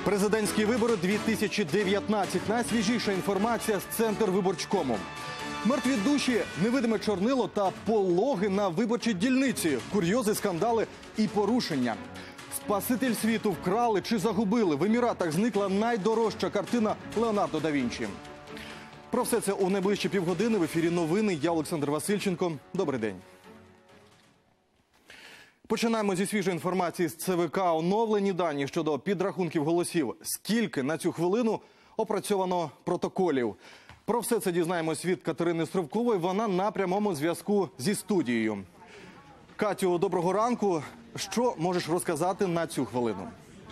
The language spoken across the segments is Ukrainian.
Президентські вибори 2019. Найсвіжіша інформація з Центрвиборчкому. Мертві душі, невидиме чорнило та пологи на виборчій дільниці. Курйози, скандали і порушення. Спаситель світу вкрали чи загубили. В Еміратах зникла найдорожча картина Леонардо да Вінчі. Про все це у найближчі півгодини. В ефірі новини. Я Олександр Васильченко. Добрий день. Починаємо зі свіжої інформації з ЦВК. Оновлені дані щодо підрахунків голосів. Скільки на цю хвилину опрацьовано протоколів? Про все це дізнаємось від Катерини Стривкової. Вона на прямому зв'язку зі студією. Катю, доброго ранку. Що можеш розказати на цю хвилину?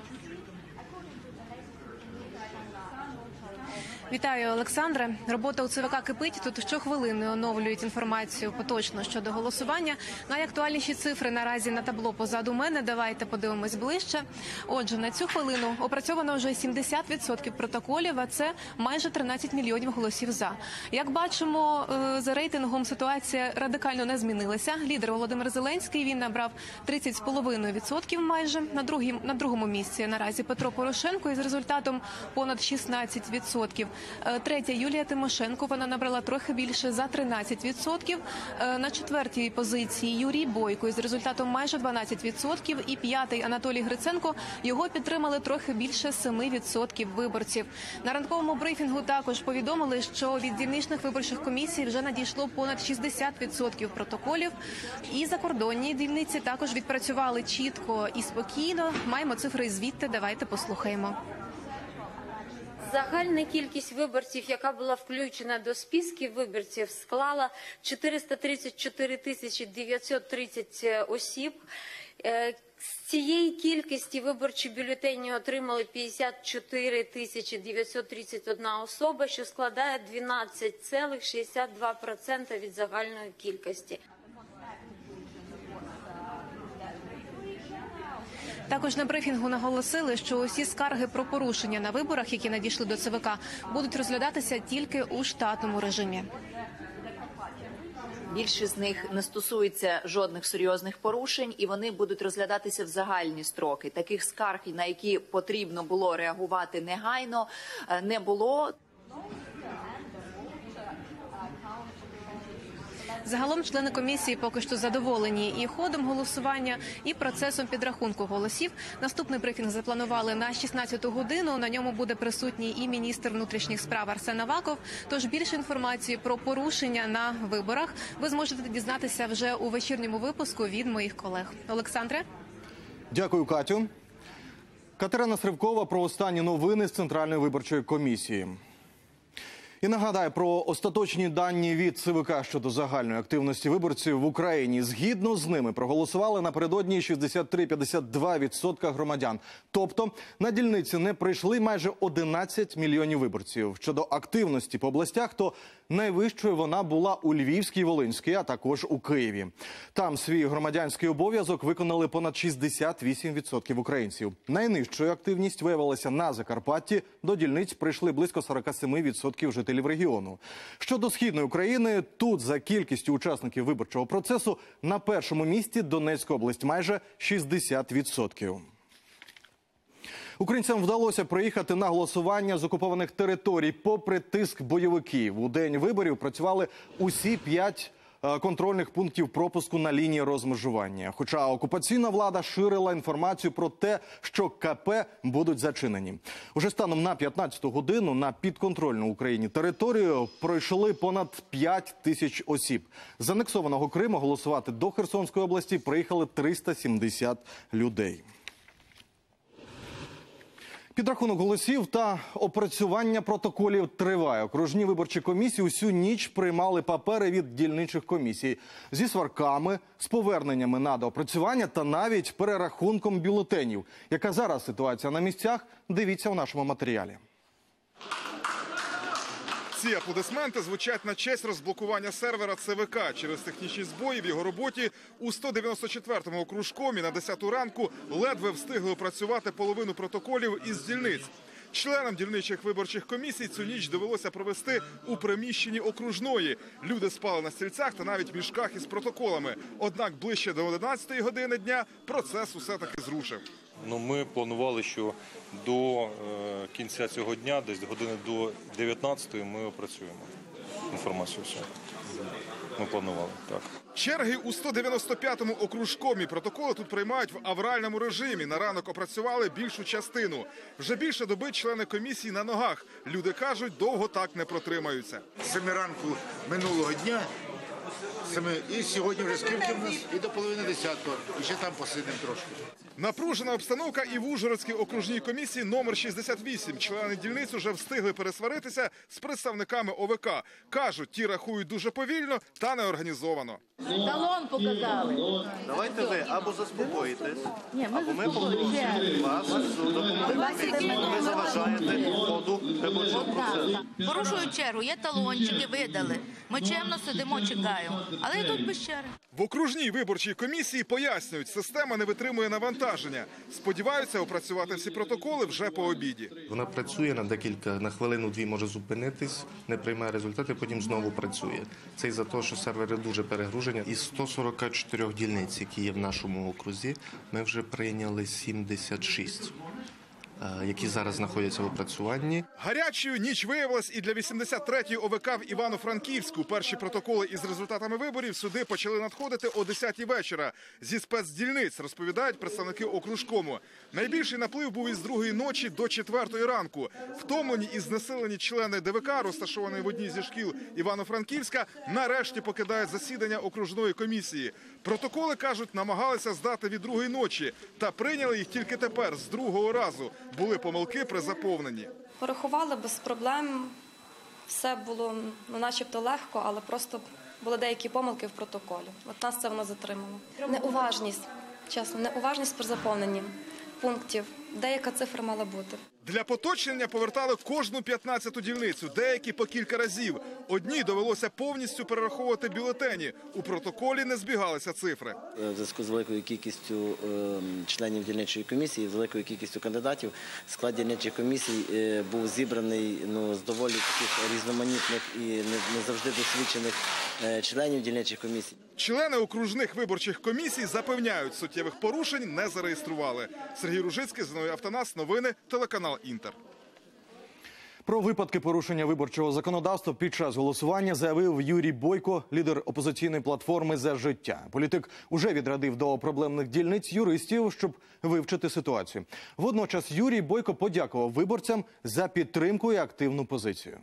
Вітаю, Олександре. Робота у ЦВК кипить. Тут щохвилини оновлюють інформацію поточно щодо голосування. Найактуальніші цифри наразі на табло позаду мене. Давайте подивимось ближче. Отже, на цю хвилину опрацьовано вже 70% протоколів, а це майже 13 мільйонів голосів «за». Як бачимо, за рейтингом ситуація радикально не змінилася. Лідер Володимир Зеленський, він набрав 30,5% майже. На другому місці наразі Петро Порошенко із результатом понад 16%. Третя Юлія Тимошенко, вона набрала трохи більше, за 13%. На четвертій позиції Юрій Бойко із результатом майже 12%. І п'ятий Анатолій Гриценко, його підтримали трохи більше 7% виборців. На ранковому брифінгу також повідомили, що від дільничних виборчих комісій вже надійшло понад 60% протоколів. І закордонні дільниці також відпрацювали чітко і спокійно. Маємо цифри звідти, давайте послухаємо. Загальна кількість виборців, яка була включена до списків виборців, склала 434 930 осіб. З цієї кількості виборчі бюлетені отримали 54 931 особа, що складає 12,62% від загальної кількості. Також на брифінгу наголосили, що усі скарги про порушення на виборах, які надійшли до ЦВК, будуть розглядатися тільки у штатному режимі. Більшість з них не стосується жодних серйозних порушень, і вони будуть розглядатися в загальні строки. Таких скарг, на які потрібно було реагувати негайно, не було. Загалом члени комісії поки що задоволені і ходом голосування, і процесом підрахунку голосів. Наступний брифінг запланували на 16-ту годину. На ньому буде присутній і міністр внутрішніх справ Арсен Аваков. Тож більше інформації про порушення на виборах ви зможете дізнатися вже у вечірньому випуску від моїх колег. Олександре? Дякую, Катю. Катерина Стривкова про останні новини з Центральної виборчої комісії. І нагадаю про остаточні дані від ЦВК щодо загальної активності виборців в Україні. Згідно з ними проголосували напередодні 63,52% громадян. Тобто на дільниці не прийшли майже 11 мільйонів виборців. Щодо активності по областях, то найвищою вона була у Львівській, Волинській, а також у Києві. Там свій громадянський обов'язок виконали понад 68% українців. Найнижчою активність виявилася на Закарпатті. До дільниць прийшли близько 47% жителів регіону. Щодо Східної України, тут за кількістю учасників виборчого процесу на першому місці Донецька область – майже 60%. Українцям вдалося приїхати на голосування з окупованих територій попри тиск бойовиків. У день виборів працювали усі 5 контрольних пунктів пропуску на лінії розмежування. Хоча окупаційна влада ширила інформацію про те, що КП будуть зачинені. Уже станом на 15-ту годину на підконтрольну Україні територію пройшли понад 5 тисяч осіб. З анексованого Криму голосувати до Херсонської області приїхали 370 людей. Підрахунок голосів та опрацювання протоколів триває. Окружні виборчі комісії усю ніч приймали папери від дільничих комісій зі сварками, з поверненнями на доопрацювання та навіть перерахунком бюлетенів. Яка зараз ситуація на місцях, дивіться у нашому матеріалі. Ці аплодисменти звучать на честь розблокування сервера ЦВК через технічні збої в його роботі. У 194-му окружкомі на 10-ту ранку ледве встигли опрацювати половину протоколів із дільниць. Членам дільничих виборчих комісій цю ніч довелося провести у приміщенні окружної. Люди спали на стільцях та навіть в мішках із протоколами. Однак ближче до 11-ї години дня процес усе-таки зрушив. Ми планували, що до кінця цього дня, десь години до 19-ї, ми опрацюємо інформацію всю. Ми планували, так. Черги у 195-му окружкомі. Протоколи тут приймають в авральному режимі. На ранок опрацювали більшу частину. Вже більше доби члени комісії на ногах. Люди кажуть, довго так не протримаються. З 7 ранку минулого дня, і сьогодні вже скільки в нас? І до половини 10-го. І ще там посидимо трошки. Напружена обстановка і в Ужгородській окружній комісії номер 68. Члени дільниць уже встигли пересваритися з представниками ОВК. Кажуть, ті рахують дуже повільно та неорганізовано. Талон показали. Давайте ви або заспокоїтесь, або ми попросимо вас допомогти. Ви заважаєте ходу виборчого процесу. Порушують чергу, є талончики, видали. Ми чемно сидимо, чекаємо. Але тут без черги. В окружній виборчій комісії пояснюють, система не витримує навантаження. Сподіваються опрацювати всі протоколи вже по обіді. Вона працює на хвилину-дві може зупинитись, не приймає результати, потім знову працює. Це із-за того, що сервери дуже перегружені. Із 144 дільниць, які є в нашому окрузі, ми вже прийняли 76. Які зараз знаходяться в опрацюванні. Гарячою ніч виявилась і для 83-ї ОВК в Івано-Франківську. Перші протоколи із результатами виборів сюди почали надходити о 10-й вечора. Зі спецдільниць, розповідають представники окружкому. Найбільший наплив був із 2-ї ночі до 4-ї ранку. Втомлені і знесилені члени ДВК, розташованої в одній зі шкіл Івано-Франківська, нарешті покидають засідання окружної комісії. Протоколи, кажуть, намагалися здати від 2-ї ночі та прийняли їх тільки тепер, з 2-го разу. Були помилки при заповненні. Порахували без проблем, все було начебто легко, але просто були деякі помилки в протоколі. От нас це воно затримало. Неуважність, чесно, неуважність при заповненні пунктів. Деяка цифра мала бути. Для поточнення повертали кожну 15-ту дільницю, деякі по кілька разів. Одній довелося повністю перераховувати бюлетені. У протоколі не збігалися цифри. В зв'язку з великою кількістю членів дільничої комісії, з великою кількістю кандидатів, склад дільничої комісії був зібраний з доволі таких різноманітних і не завжди досвідчених членів дільничих комісій. Члени окружних виборчих комісій запевняють, суттєвих порушень не зареєстрували. Сергій Ружицький, Зіновій Автонас, новини, телеканал «Інтер». Про випадки порушення виборчого законодавства під час голосування заявив Юрій Бойко, лідер опозиційної платформи «За життя». Політик уже відрядив до проблемних дільниць юристів, щоб вивчити ситуацію. Водночас Юрій Бойко подякував виборцям за підтримку і активну позицію.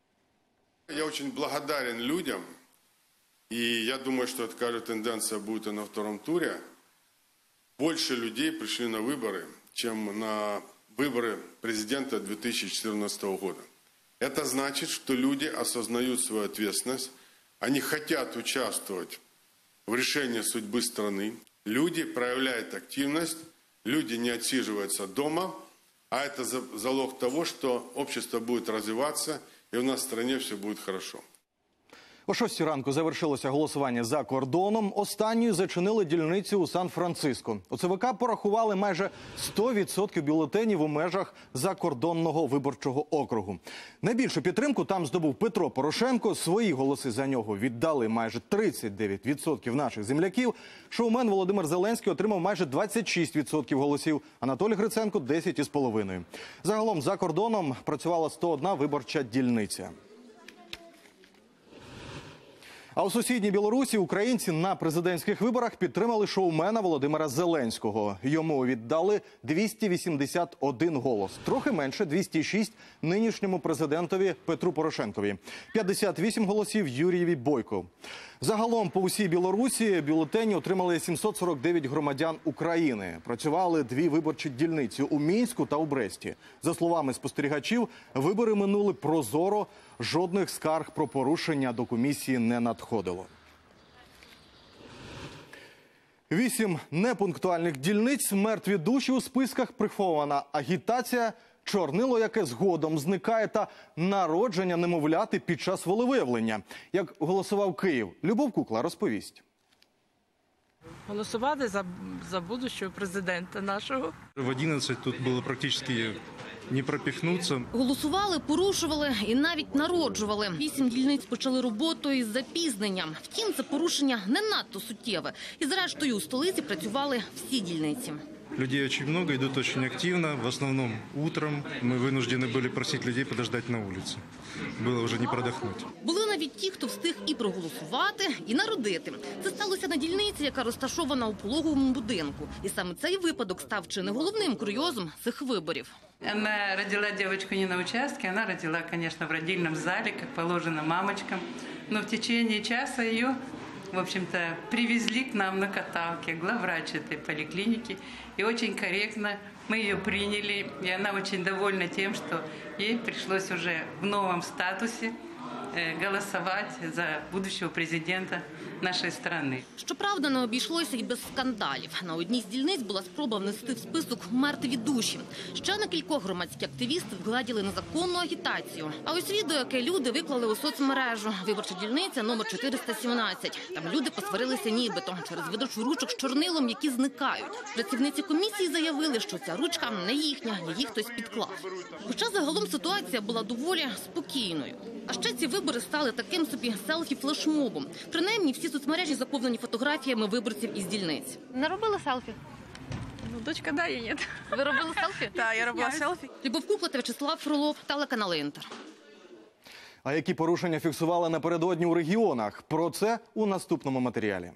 Я очень благодарен людям, и я думаю, что такая же тенденция будет и на втором туре. Больше людей пришли на выборы, чем на выборы президента 2014 года. Это значит, что люди осознают свою ответственность, они хотят участвовать в решении судьбы страны. Люди проявляют активность, люди не отсиживаются дома, а это залог того, что общество будет развиваться, и у нас в стране все будет хорошо. О 6 ранку завершилося голосування за кордоном. Останньою зачинили дільницю у Сан-Франциско. У ЦВК порахували майже 100% бюлетенів у межах закордонного виборчого округу. Найбільшу підтримку там здобув Петро Порошенко. Свої голоси за нього віддали майже 39% наших земляків. Шоумен Володимир Зеленський отримав майже 26% голосів. Анатолій Гриценко – 10,5%. Загалом за кордоном працювала 101 виборча дільниця. А у сусідній Білорусі українці на президентських виборах підтримали шоумена Володимира Зеленського. Йому віддали 281 голос. Трохи менше – 206 нинішньому президентові Петру Порошенкові. 58 голосів Юрієві Бойку. Загалом по усій Білорусі бюлетені отримали 749 громадян України. Працювали 2 виборчі дільниці у Мінську та у Бресті. За словами спостерігачів, вибори минули прозоро, жодних скарг про порушення до комісії не надходило. 8 непунктуальних дільниць, мертві душі у списках, прихована агітація, чорнило, яке згодом зникає, та народження немовляти під час волевиявлення. Як голосував Київ, Любов Кукла розповість. Голосували за будущого президента нашого. В 11 тут було практично не пропихнуться. Голосували, порушували і навіть народжували. 8 дільниць почали роботу із запізненням. Втім, це порушення не надто суттєве. І зрештою у столиці працювали всі дільниці. Людей очень много, идут очень активно. В основном утром мы вынуждены были просить людей подождать на улице. Было уже не продохнуть. Були навіть ті, хто встиг і проголосувати, і народити. Це сталося на дільниці, яка розташована у пологовому будинку. І саме цей випадок став чи не головним курйозом цих виборів. Она родила девочку не на участке, она родила, конечно, в родильном зале, как положено мамочкам. Но в течение часа ее, в общем-то, привезли к нам на каталке, главврач этой поликлиники. И очень корректно мы ее приняли. И она очень довольна тем, что ей пришлось уже в новом статусе голосовать за будущего президента нашої країни. Щоправда, не обійшлося й без скандалів. На одній з дільниць була спроба внести в список мертві душі. Ще на кількох громадські активісти вгладіли незаконну агітацію. А ось відео, яке люди виклали у соцмережу. Виборча дільниця номер 417. Там люди посварилися нібито через видачу ручок з чорнилом, які зникають. Працівниці комісії заявили, що ця ручка не їхня, її хтось підклав. Хоча загалом ситуація була доволі спокійною. А ще ці вибори стали таким собі селфі-флешмобом. Принаймні, всі соцмережі заповнені фотографіями виборців із дільниць. Не робили селфі? Ну, дочка, да, я ні. Ви робили селфі? Так, я робила селфі. Любов Кукла та В'ячеслав Фролов, телеканал Інтер. А які порушення фіксували напередодні у регіонах? Про це у наступному матеріалі.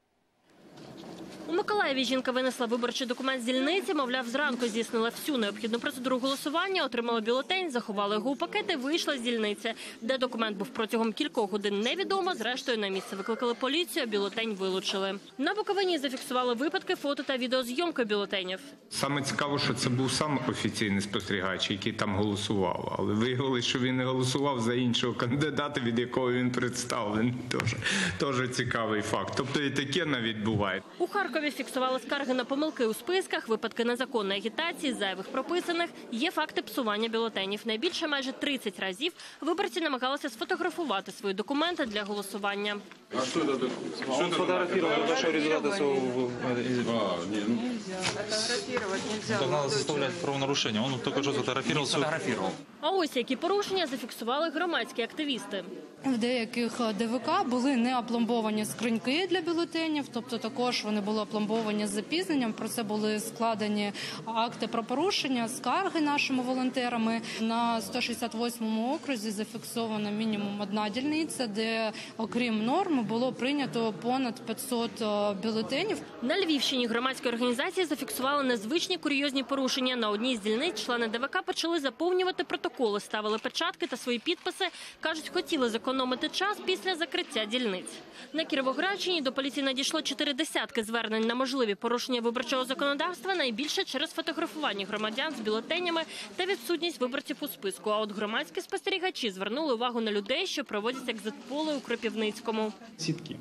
У Миколаєві жінка винесла виборчий документ з дільниці, мовляв, зранку здійснила всю необхідну процедуру голосування, отримала бюлетень, заховала його у пакети, вийшла з дільниці. Де документ був протягом кількох годин, невідомо. Зрештою, на місце викликали поліцію, бюлетень вилучили. На Буковині зафіксували випадки фото та відеозйомки бюлетенів. Саме цікаво, що це був сам офіційний спостерігач, який там голосував. Але виявилось, що він не голосував за іншого кандидата, від якого він представлений. Теж цікавий факт. Тобто і таке навіть буває. У Харкові фіксували скарги на помилки у списках, випадки незаконної агітації, зайвих прописаних. Є факти псування бюлетенів. Найбільше майже 30 разів виборці намагалися сфотографувати свої документи для голосування. А что это такое? Он фотографировал ваши результаты своего... Фотографировать нельзя. Так надо составлять правонарушение. Он только что сфотографировал. А ось які порушення зафіксували громадські активісти. В деяких ДВК були не опломбовані скриньки для бюлетенів, тобто також вони були опломбовані з запізненням. Про це були складені акти про порушення, скарги нашими волонтерами. На 168-му окрузі зафіксовано мінімум одна дільниця, де, окрім норм, було прийнято понад 500 бюлетенів. На Львівщині громадські організації зафіксували незвичні курйозні порушення. На одній з дільниць члени ДВК почали заповнювати протоколи, ставили печатки та свої підписи. Кажуть, хотіли зекономити час після закриття дільниць. На Кіровоградщині до поліції надійшло 40 звернень на можливі порушення виборчого законодавства, найбільше через фотографування громадян з бюлетенями та відсутність виборців у списку. А от громадські спостерігачі звернули увагу на людей, що проводять екзит-поли у Кропивницькому. Сітки.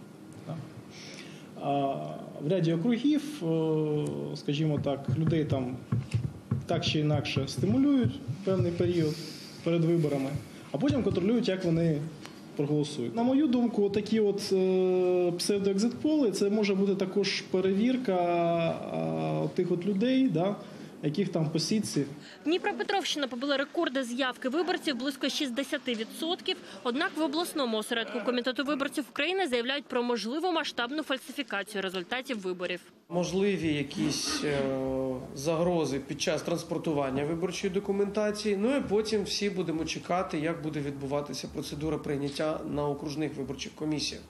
В ряді округів, скажімо так, людей там так чи інакше стимулюють певний період перед виборами, а потім контролюють, як вони проголосують. На мою думку, такі от псевдоекзит-поли, це може бути також перевірка тих от людей, яких там по сітці. Дніпропетровщина побила рекорди з явки виборців близько 60%. Однак в обласному осередку Комітету виборців України заявляють про можливу масштабну фальсифікацію результатів виборів. Можливі якісь загрози під час транспортування виборчої документації. Ну і потім всі будемо чекати, як буде відбуватися процедура прийняття на окружних виборчих комісіях.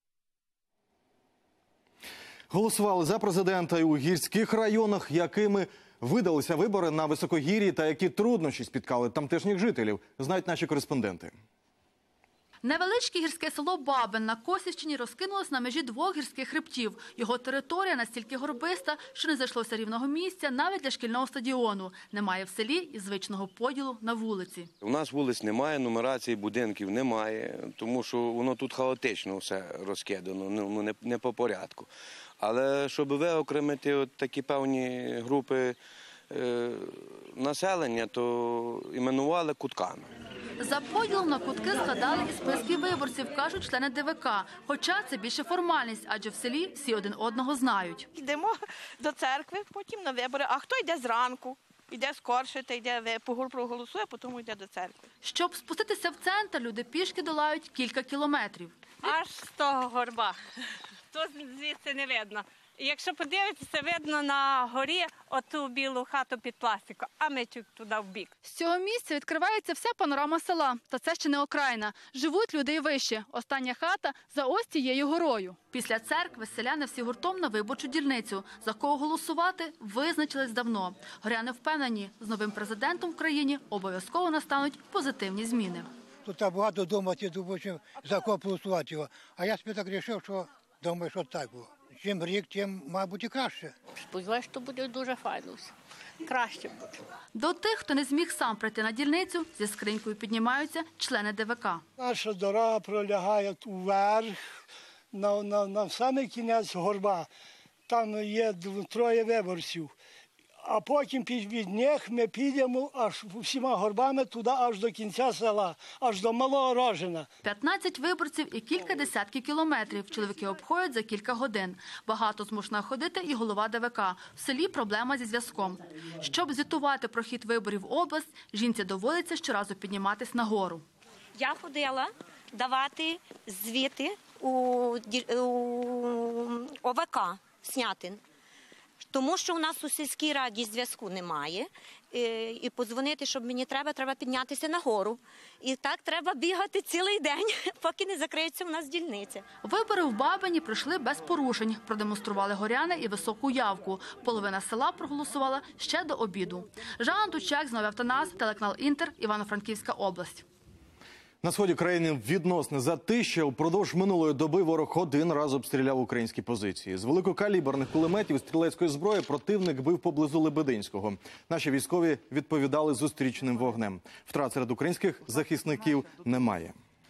Голосували за президента і у гірських районах, якими видалися вибори на високогір'ї та які труднощі спіткали тамтешніх жителів, знають наші кореспонденти. Невеличке гірське село Бабин на Косівщині розкинулось на межі двох гірських хребтів. Його територія настільки горбиста, що не зайшлося рівного місця навіть для шкільного стадіону. Немає в селі і звичного поділу на вулиці. У нас вулиць немає, нумерації будинків немає, тому що воно тут хаотично все розкидано, не по порядку. Але щоб виокремити от такі певні групи населення, то іменували кутками. За поділом на кутки складали і списки виборців, кажуть члени ДВК. Хоча це більше формальність, адже в селі всі один одного знають. Йдемо до церкви, потім на вибори. А хто йде зранку, йде скорше, та йде проголосує, а потім йде до церкви. Щоб спуститися в центр, люди пішки долають кілька кілометрів. Аж з того горба. То звідси не видно. І якщо подивитися, видно на горі оту білу хату під пластиком, а ми чуть туди в бік. З цього місця відкривається вся панорама села. Та це ще не окраїна. Живуть люди й вище. Остання хата за ось цією горою. Після церкви селяни всі гуртом на виборчу дільницю. За кого голосувати – визначились давно. Горяни впевнені, з новим президентом в країні обов'язково настануть позитивні зміни. Тут багато думати, думаю, за кого голосувати його. А я собі так вирішив, що думаю, що так було. Чим рік, тим, мабуть, і краще. Сподіваюся, що буде дуже файно все. Краще буде. До тих, хто не зміг сам прийти на дільницю, зі скринькою піднімаються члени ДВК. Наша дорога пролягає вверх, на самий кінець горба. Там є 3 виборців. А потім від них ми підемо аж всіма горбами туди, аж до кінця села, аж до Малого Рожина. 15 виборців і кілька десятків кілометрів. Чоловіки обходять за кілька годин. Багато змушена ходити і голова ДВК. В селі проблема зі зв'язком. Щоб звітувати про хід виборів в область, жінці доводиться щоразу підніматись на гору. Я ходила давати звіти у ОВК Снятин. Тому що у нас у сільській раді зв'язку немає, і подзвонити, щоб мені треба піднятися на гору. І так треба бігати цілий день, поки не закриється у нас дільниця. Вибори в Бабині пройшли без порушень. Продемонстрували горяни і високу явку. Половина села проголосувала ще до обіду. Жанна Тучак, Знову Автонас, телеканал Інтер, Івано-Франківська область. На сході країни відносне затища. Упродовж минулої доби ворог 1 раз обстріляв українські позиції. З великокаліберних кулеметів і стрілецької зброї противник бив поблизу Лебединського. Наші військові відповідали зустрічним вогнем. Втрат серед українських захисників немає.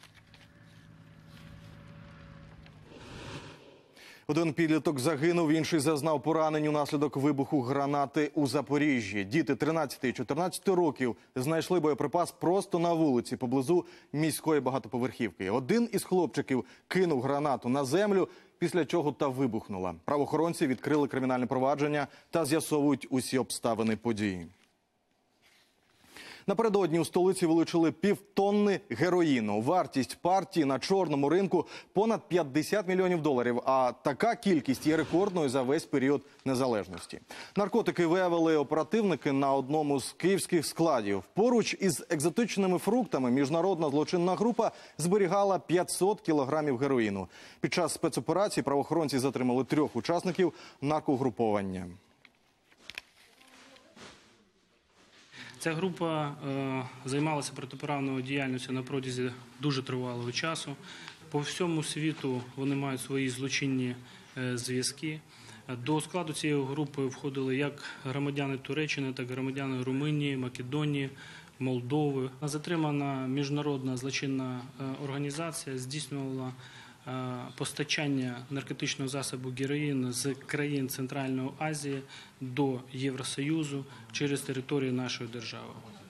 Один підліток загинув, інший зазнав поранень унаслідок вибуху гранати у Запоріжжі. Діти 13 і 14 років знайшли боєприпас просто на вулиці поблизу міської багатоповерхівки. Один із хлопчиків кинув гранату на землю, після чого та вибухнула. Правоохоронці відкрили кримінальне провадження та з'ясовують усі обставини події. Напередодні у столиці вилучили півтонни героїну. Вартість партії на чорному ринку – понад $50 мільйонів. А така кількість є рекордною за весь період незалежності. Наркотики виявили оперативники на одному з київських складів. Поруч із екзотичними фруктами міжнародна злочинна група зберігала 500 кілограмів героїну. Під час спецоперації правоохоронці затримали 3 учасників наркогруповання. Ця група займалася протиправною діяльністю на протязі дуже тривалого часу. По всьому світу вони мають свої злочинні зв'язки. До складу цієї групи входили як громадяни Туреччини, так і громадяни Румунії, Македонії, Молдови. Затримана міжнародна злочинна організація здійснювала постачання наркотичного засобу героїну з країн Центральної Азії до Євросоюзу через територію нашої держави.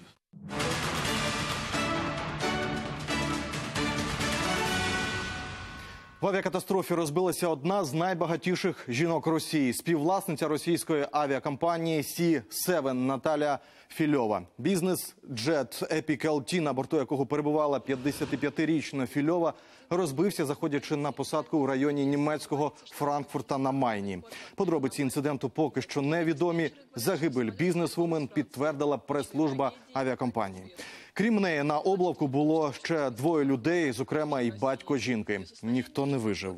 В авіакатастрофі розбилася одна з найбагатіших жінок Росії – співвласниця російської авіакомпанії Сі-7 Наталя Фільова. Бізнес-джет Epic LT, на борту якого перебувала 55-річна Фільова, розбився, заходячи на посадку у районі німецького Франкфурта на Майні. Подробиці інциденту поки що невідомі. Загибель бізнесвумен підтвердила прес-служба авіакомпанії. Крім неї, на облавку було ще 2 людей, зокрема і батько жінки. Ніхто не вижив.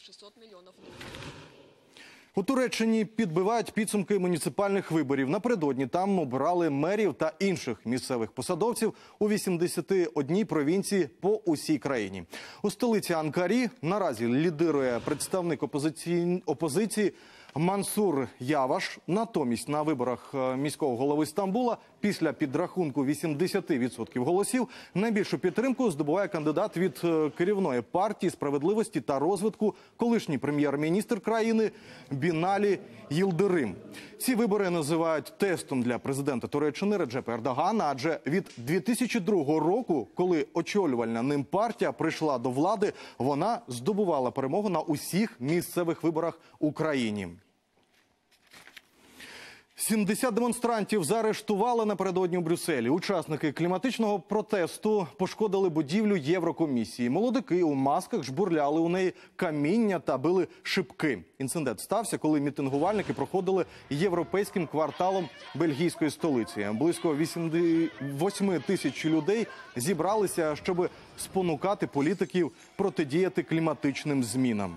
У Туреччині підбивають підсумки муніципальних виборів. Напередодні там обирали мерів та інших місцевих посадовців у 81 провінції по усій країні. У столиці Анкарі наразі лідирує представник опозиції Мансур Яваш. Натомість на виборах міського голови Стамбула після підрахунку 80% голосів найбільшу підтримку здобуває кандидат від керівної партії «Справедливості та розвитку» колишній прем'єр-міністр країни Біналі Йилдирим. Ці вибори називають тестом для президента Туреччини Реджепа Ердогана, адже від 2002 року, коли очолювальна ним партія прийшла до влади, вона здобувала перемогу на усіх місцевих виборах у країні. 70 демонстрантів заарештували напередодні у Брюсселі. Учасники кліматичного протесту пошкодили будівлю Єврокомісії. Молодики у масках жбурляли у неї каміння та били шибки. Інцидент стався, коли мітингувальники проходили європейським кварталом бельгійської столиці. Близько 8 тисяч людей зібралися, щоб спонукати політиків протидіяти кліматичним змінам.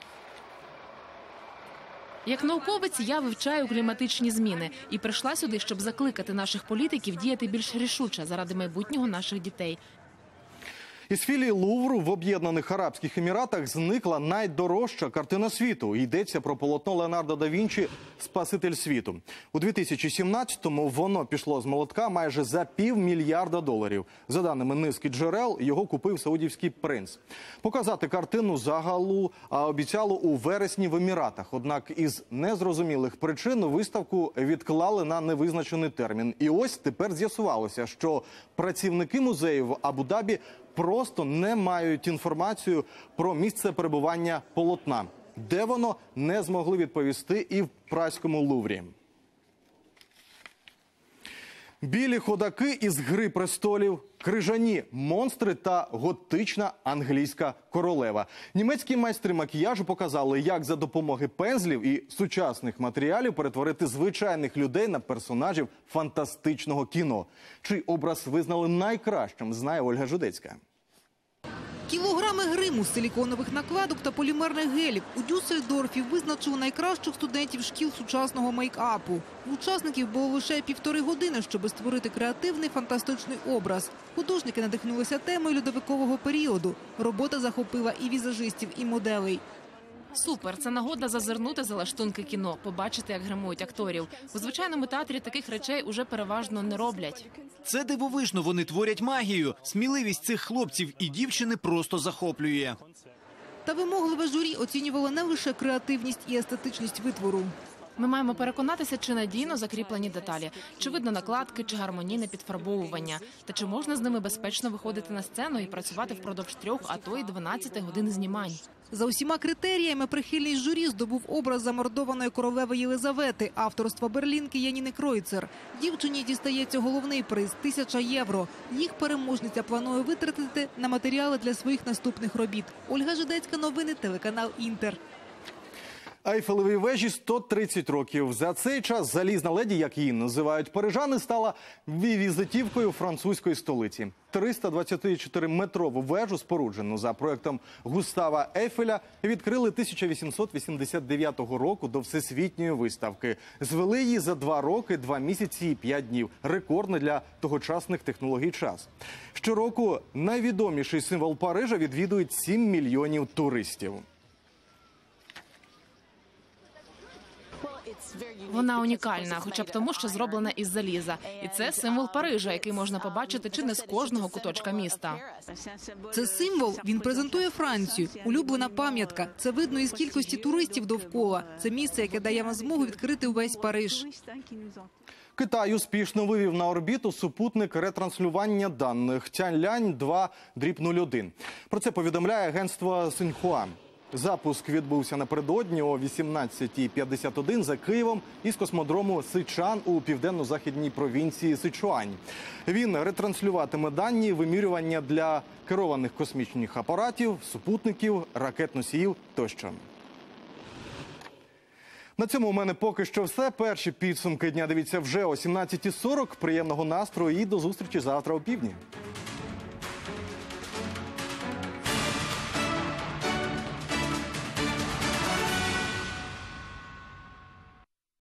Як науковець я вивчаю кліматичні зміни і прийшла сюди, щоб закликати наших політиків діяти більш рішуче заради майбутнього наших дітей. Із філії Лувру в Об'єднаних Арабських Еміратах зникла найдорожча картина світу. Йдеться про полотно Леонардо да Вінчі «Спаситель світу». У 2017-му воно пішло з молотка майже за $500 мільярда. За даними низки джерел, його купив саудівський принц. Показати картину загалу обіцяло у вересні в Еміратах. Однак із незрозумілих причин виставку відклали на невизначений термін. І ось тепер з'ясувалося, що працівники музею в Абу-Дабі просто не мають інформацію про місце перебування полотна. Де воно, не змогли відповісти і в Празькому Луврі. Білі ходаки із «Гри престолів», крижані монстри та готична англійська королева. Німецькі майстри макіяжу показали, як за допомогою пензлів і сучасних матеріалів перетворити звичайних людей на персонажів фантастичного кіно. Чий образ визнали найкращим, знає Ольга Жудецька. Кілограми гриму, силіконових накладок та полімерних гелів у Дюссельдорфі визначили найкращих студентів шкіл сучасного мейкапу. У учасників було лише 1,5 години, щоб створити креативний фантастичний образ. Художники надихнулися темою льодовикового періоду. Робота захопила і візажистів, і моделей. Супер! Це нагода зазирнути за лаштунки кіно, побачити, як гримують акторів. У звичайному театрі таких речей уже переважно не роблять. Це дивовижно, вони творять магію. Сміливість цих хлопців і дівчини просто захоплює. Та вимогливе журі оцінювало не лише креативність і естетичність витвору. Ми маємо переконатися, чи надійно закріплені деталі, чи видно накладки, чи гармонійне підфарбовування, та чи можна з ними безпечно виходити на сцену і працювати впродовж 3, а то й 12 годин знімань. За усіма критеріями прихильність журі здобув образ замордованої королеви Єлизавети, авторства берлінки Яніни Кройцер. Дівчині дістається головний приз – 1000 євро. Їх переможниця планує витратити на матеріали для своїх наступних робіт. Ольга Жидецька, новини, телеканал «Інтер». Ейфелевій вежі 130 років. За цей час залізна леді, як її називають парижани, стала візитівкою французької столиці. 324-метрову вежу, споруджену за проектом Густава Ейфеля, відкрили 1889 року до Всесвітньої виставки. Звели її за 2 роки, 2 місяці і 5 днів. Рекордний для тогочасних технологій час. Щороку найвідоміший символ Парижа відвідують 7 мільйонів туристів. Вона унікальна, хоча б тому, що зроблена із заліза. І це символ Парижа, який можна побачити чи не з кожного куточка міста. Це символ, він презентує Францію. Улюблена пам'ятка. Це видно із кількості туристів довкола. Це місце, яке дає вам змогу відкрити увесь Париж. Китай успішно вивів на орбіту супутник ретранслювання даних Тяньлянь-2/01. Про це повідомляє агентство Синьхуа. Запуск відбувся напередодні о 18:51 за Києвом із космодрому Сичан у південно-західній провінції Сичуань. Він ретранслюватиме дані вимірювання для керованих космічних апаратів, супутників, ракет-носіїв тощо. На цьому у мене поки що все. Перші підсумки дня дивіться вже о 17:40. Приємного настрою і до зустрічі завтра о півдні.